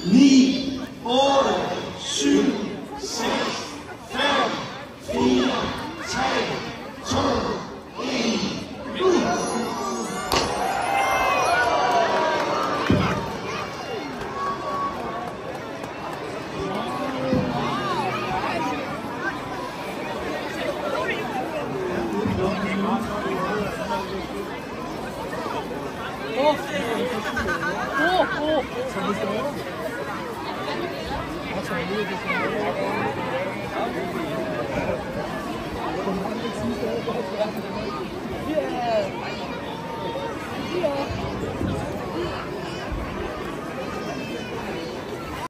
9, 8, 7, 6, 5, 4, 3, 2, 1, nu! 오! 오! 잘 됐어요? 잘 보여주세요.